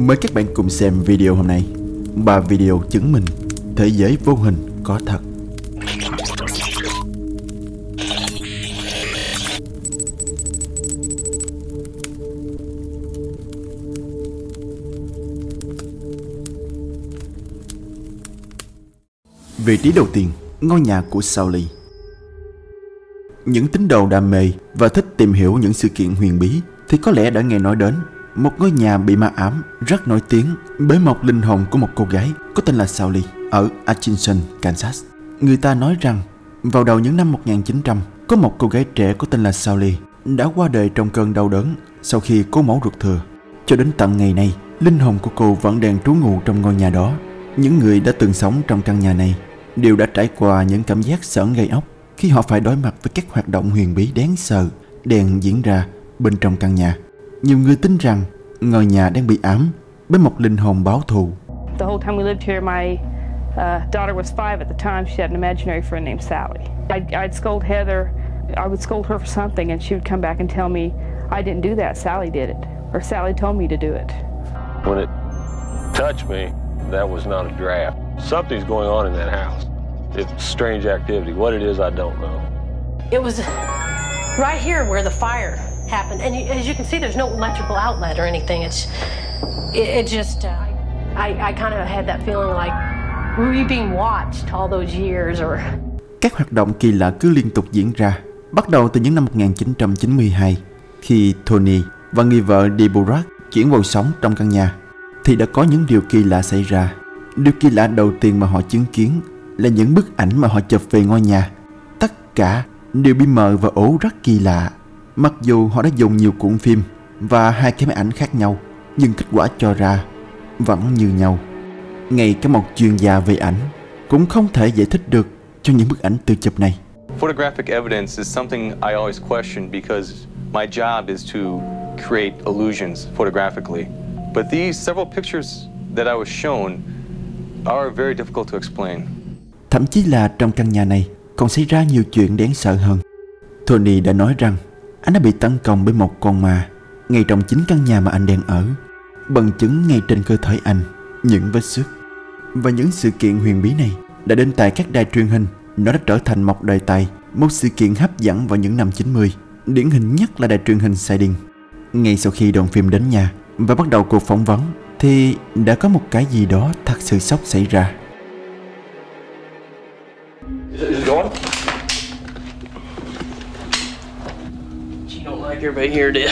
Mời các bạn cùng xem video hôm nay. 3 video chứng minh thế giới vô hình có thật. Vị trí đầu tiên, ngôi nhà của Sally. Những tín đồ đam mê và thích tìm hiểu những sự kiện huyền bí thì có lẽ đã nghe nói đến một ngôi nhà bị ma ám rất nổi tiếng bởi một linh hồn của một cô gái có tên là Sally ở Atchison, Kansas. Người ta nói rằng vào đầu những năm 1900, có một cô gái trẻ có tên là Sally đã qua đời trong cơn đau đớn sau khi cố mổ ruột thừa. Cho đến tận ngày nay, linh hồn của cô vẫn đang trú ngụ trong ngôi nhà đó. Những người đã từng sống trong căn nhà này đều đã trải qua những cảm giác sởn gai ốc khi họ phải đối mặt với các hoạt động huyền bí đáng sợ đang diễn ra bên trong căn nhà. Nhiều người tin rằng ngôi nhà đang bị ám bởi một linh hồn báo thù. The whole time we lived here, my daughter was 5 at the time. She had an imaginary friend named Sally. I'd scold Heather. I would scold her for something, and she would come back and tell me, "I didn't do that. Sally did it, or Sally told me to do it." When it touched me, that was not a draft. Something's going on in that house. It's strange activity. What it is, I don't know. It was right here where the fire happened, and as you can see, there's no electrical outlet or anything. It just I kind of had that feeling like were you being watched all those years or. Các hoạt động kỳ lạ cứ liên tục diễn ra, bắt đầu từ những năm 1992 khi Tony và người vợ Deborah chuyển vào sống trong căn nhà thì đã có những điều kỳ lạ xảy ra. Điều kỳ lạ đầu tiên mà họ chứng kiến là những bức ảnh mà họ chụp về ngôi nhà. Tất cả đều bị mờ và ố rất kỳ lạ. Mặc dù họ đã dùng nhiều cuộn phim và 2 cái máy ảnh khác nhau, nhưng kết quả cho ra vẫn như nhau. Ngay cả một chuyên gia về ảnh cũng không thể giải thích được cho những bức ảnh tự chụp này. Photographic evidence is something I always question because my job is to create illusions photographically. But these several pictures that I was shown are very difficult to explain. Thậm chí là trong căn nhà này còn xảy ra nhiều chuyện đáng sợ hơn. Tony đã nói rằng anh đã bị tấn công bởi một con ma ngay trong chính căn nhà mà anh đang ở. Bằng chứng ngay trên cơ thể anh, những vết xước. Và những sự kiện huyền bí này đã đến tại các đài truyền hình. Nó đã trở thành một đề tài, một sự kiện hấp dẫn vào những năm 90. Điển hình nhất là đài truyền hình Siding. Ngay sau khi đoàn phim đến nhà và bắt đầu cuộc phỏng vấn thì đã có một cái gì đó thật sự sốc xảy ra. Everybody here did.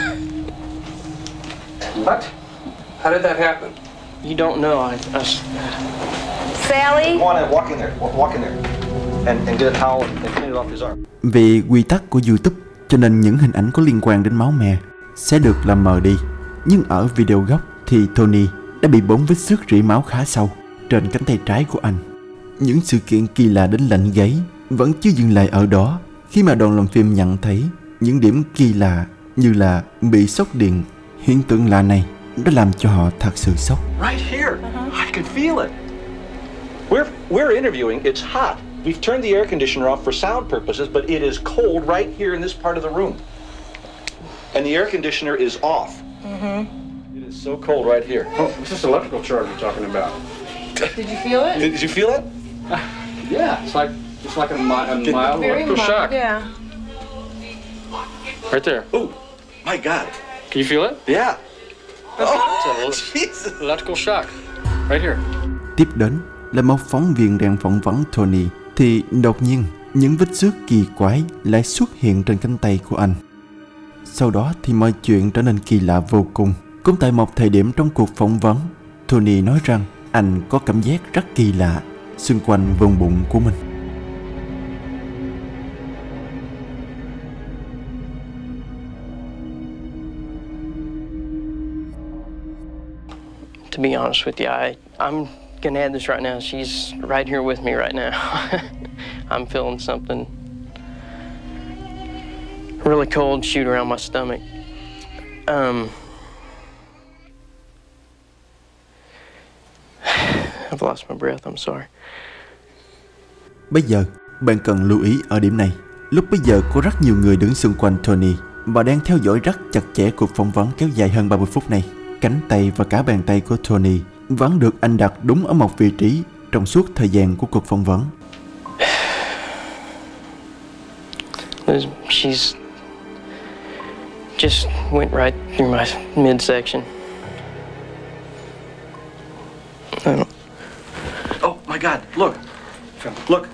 What? How did that happen? You don't know. Sally? Go on and walk in there. Walk in there. And get a towel and clean it off his arm. Vì quy tắc của YouTube cho nên những hình ảnh có liên quan đến máu me sẽ được làm mờ đi. Nhưng ở video gốc thì Tony đã bị 4 vết xước rỉ máu khá sâu trên cánh tay trái của anh. Những sự kiện kỳ lạ đến lạnh gáy vẫn chưa dừng lại ở đó khi mà đoàn làm phim nhận thấy những điểm kỳ lạ như là bị sốc điện. Hiện tượng lạ này đã làm cho họ thật sự sốc. Right here. I can feel it. We're interviewing. It's hot. We've turned the air conditioner off for sound purposes, but it is cold right here in this part of the room. And the air conditioner is off. It is so cold right here. Oh, what's this electrical charge you're talking about? Did you feel it? Did you feel it? Yeah, it's like a mild electrical shock. Yeah. Right there. Oh, my God. Can you feel it? Yeah. Oh, Jesus. electrical shock. Right here. Tiếp đến là một phóng viên đang phỏng vấn Tony thì đột nhiên những vết xước kỳ quái lại xuất hiện trên cánh tay của anh. Sau đó thì mọi chuyện trở nên kỳ lạ vô cùng. Cũng tại một thời điểm trong cuộc phỏng vấn, Tony nói rằng anh có cảm giác rất kỳ lạ xung quanh vùng bụng của mình. To be honest with you, I'm gonna add this right now. She's right here with me right now. I'm feeling something really cold shoot around my stomach. I've lost my breath. I'm sorry. Bây giờ, bạn cần lưu ý ở điểm này. Lúc bây giờ có rất nhiều người đứng xung quanh Tony và đang theo dõi rất chặt chẽ cuộc phỏng vấn kéo dài hơn 30 phút này. cánh tay và cả bàn tay của Tony vẫn được anh đặt đúng ở một vị trí trong suốt thời gian của cuộc phỏng vấn. She's just went right through my midsection. Oh my God! Look, look.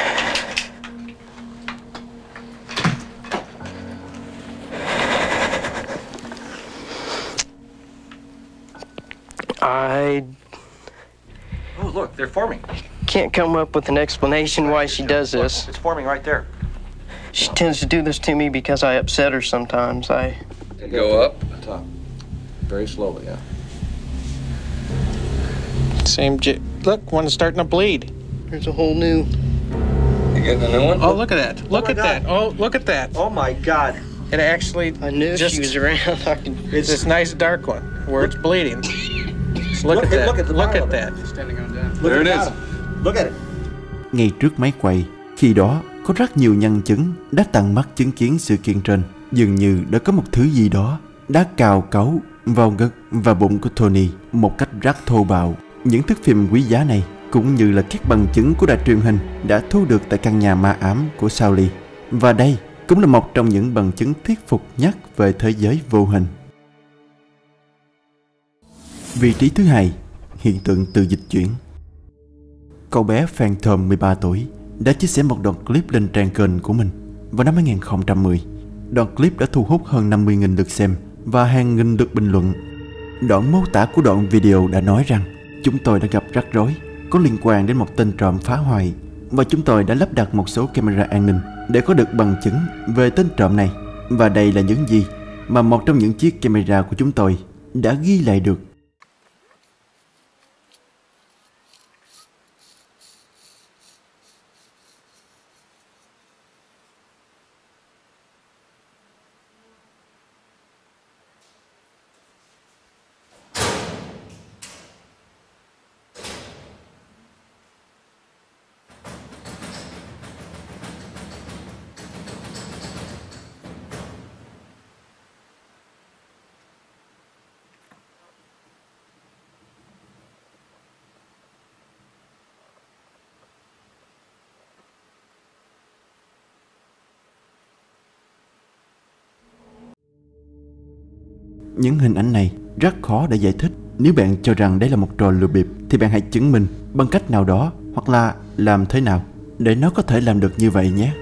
Oh, look, they're forming. Can't come up with an explanation why she does this. It's forming right there. She tends to do this to me because I upset her sometimes. Go up. Top. Very slowly, yeah. Look, one's starting to bleed. There's a whole new... You getting a new one? Oh, look at that. Look at that. Oh, look at that. Oh my God. It actually... I knew just, she was around. It's this nice dark one where it's bleeding. Look at that. Look at that. Standing on down. There it is. Look at it. Ngay trước máy quay, khi đó có rất nhiều nhân chứng đã tận mắt chứng kiến sự kiện trên. Dường như đã có một thứ gì đó đã cào cấu vào ngực và bụng của Tony một cách rất thô bạo. Những thước phim quý giá này cũng như là các bằng chứng của đài truyền hình đã thu được tại căn nhà ma ám của Sally. Và đây cũng là một trong những bằng chứng thuyết phục nhất về thế giới vô hình. Vị trí thứ hai, hiện tượng từ dịch chuyển. Cậu bé Phantom 13 tuổi đã chia sẻ một đoạn clip lên trang kênh của mình vào năm 2010. Đoạn clip đã thu hút hơn 50.000 lượt xem và hàng nghìn lượt bình luận. Đoạn mô tả của đoạn video đã nói rằng chúng tôi đã gặp rắc rối có liên quan đến một tên trộm phá hoại và chúng tôi đã lắp đặt một số camera an ninh để có được bằng chứng về tên trộm này. Và đây là những gì mà một trong những chiếc camera của chúng tôi đã ghi lại được. Những hình ảnh này rất khó để giải thích. Nếu bạn cho rằng đây là một trò lừa bịp thì bạn hãy chứng minh bằng cách nào đó hoặc là làm thế nào để nó có thể làm được như vậy nhé.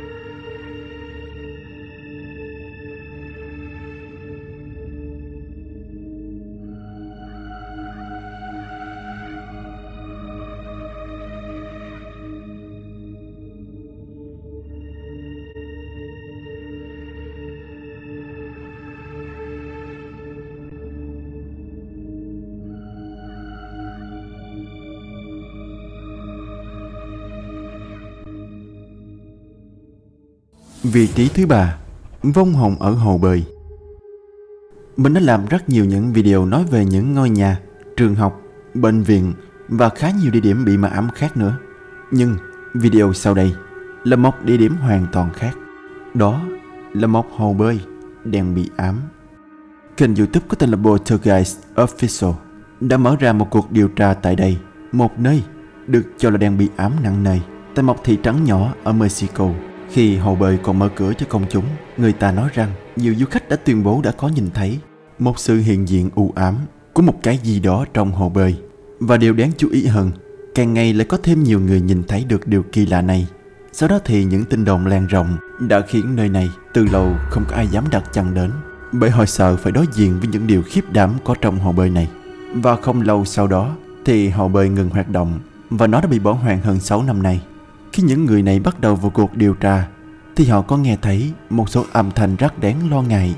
Vị trí thứ ba, vong hồn ở hồ bơi. Mình đã làm rất nhiều những video nói về những ngôi nhà, trường học, bệnh viện và khá nhiều địa điểm bị ma ám khác nữa. Nhưng video sau đây là một địa điểm hoàn toàn khác. Đó là một hồ bơi đang bị ám. Kênh YouTube có tên là Poltergeist Official đã mở ra một cuộc điều tra tại đây, một nơi được cho là đang bị ám nặng nề tại một thị trấn nhỏ ở Mexico. Khi hồ bơi còn mở cửa cho công chúng, người ta nói rằng nhiều du khách đã tuyên bố đã có nhìn thấy một sự hiện diện u ám của một cái gì đó trong hồ bơi. Và điều đáng chú ý hơn, càng ngày lại có thêm nhiều người nhìn thấy được điều kỳ lạ này. Sau đó thì những tin đồn lan rộng đã khiến nơi này từ lâu không có ai dám đặt chân đến, bởi họ sợ phải đối diện với những điều khiếp đảm có trong hồ bơi này. Và không lâu sau đó thì hồ bơi ngừng hoạt động và nó đã bị bỏ hoang hơn 6 năm nay. Khi những người này bắt đầu vào cuộc điều tra thì họ có nghe thấy một số âm thanh rất đáng lo ngại.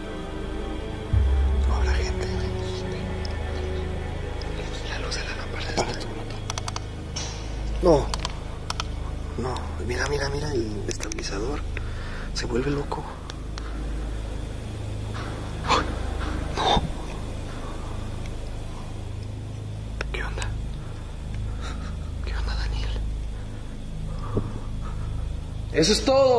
No, no, mira, mira, mira el estabilizador, se vuelve loco. No. ¿Qué onda? ¿Qué onda, Daniel? Eso es todo.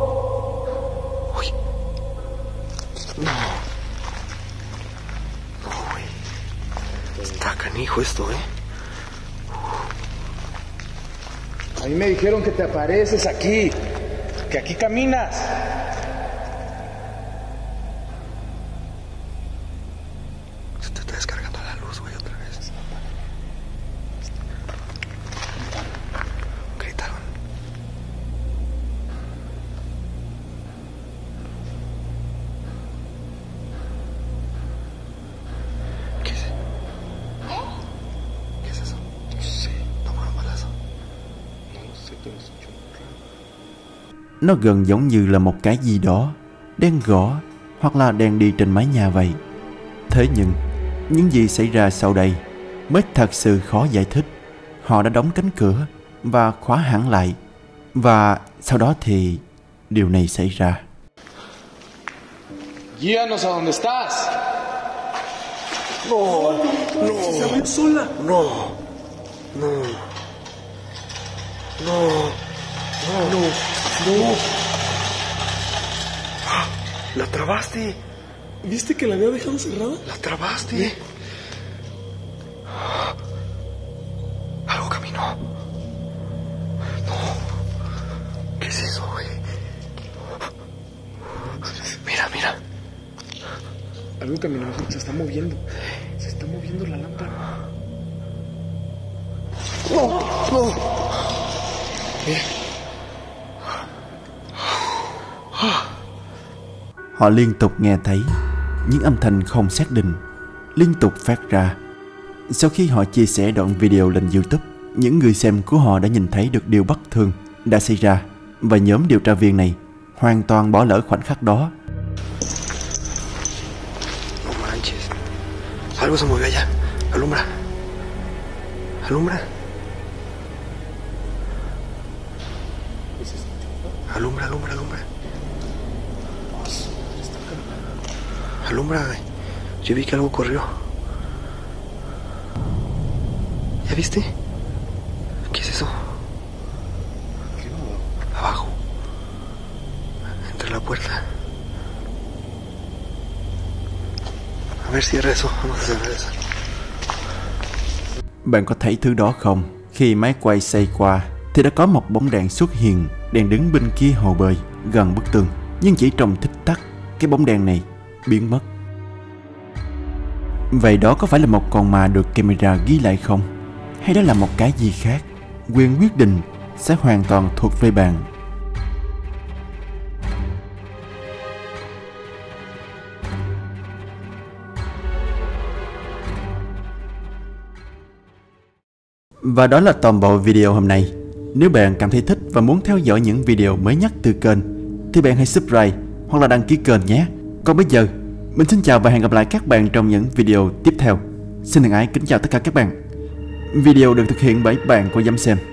Uy. No. No. Está canijo esto, ¿eh? A mí me dijeron que te apareces aquí, que aquí caminas. Se te está descargando la luz, güey, otra vez. Gritaron. ¿Qué es? ¿Qué es eso? No sé. ¿No fue un balazo? No sé, pero escucho un raro. Nó gần giống như là một cái gì đó đang gõ hoặc là đang đi trên mái nhà vậy. Thế nhưng những gì xảy ra sau đây mới thật sự khó giải thích. Họ đã đóng cánh cửa và khóa hẳn lại. Và sau đó thì điều này xảy ra. Guíanos a donde estás. No, no. Se abrió sola. No, no. No, no, no, no. La trabaste. ¿Viste que la había dejado cerrada? La trabaste. Algo caminó. No. ¿Qué es eso, güey? Mira, mira. Algo caminó, se está moviendo. Se está moviendo la lámpara. No, no. Mira. Họ liên tục nghe thấy những âm thanh không xác định liên tục phát ra. Sau khi họ chia sẻ đoạn video lên YouTube, những người xem của họ đã nhìn thấy được điều bất thường đã xảy ra và nhóm điều tra viên này hoàn toàn bỏ lỡ khoảnh khắc đó. No manches. Algo se movió allá. Alumbra. Alumbra. Alumbra, alumbra, alumbra. Alumbra, güey. Yo vi que algo corrió. ¿Ya viste? ¿Qué es eso? Abajo. Entre la puerta. A ver, cierra eso. Vamos a cerrar eso. Bạn có thấy thứ đó không? Khi máy quay xoay qua thì đã có một bóng đèn xuất hiện, đang đứng bên kia hồ bơi gần bức tường. Nhưng chỉ trong tích tắc, cái bóng đèn này biến mất. Vậy đó có phải là một con ma được camera ghi lại không? Hay đó là một cái gì khác? Quyền quyết định sẽ hoàn toàn thuộc về bạn. Và đó là toàn bộ video hôm nay. Nếu bạn cảm thấy thích và muốn theo dõi những video mới nhất từ kênh thì bạn hãy subscribe hoặc là đăng ký kênh nhé. Còn bây giờ, mình xin chào và hẹn gặp lại các bạn trong những video tiếp theo. Xin thân ái kính chào tất cả các bạn. Video được thực hiện bởi bạn của Dám Xem.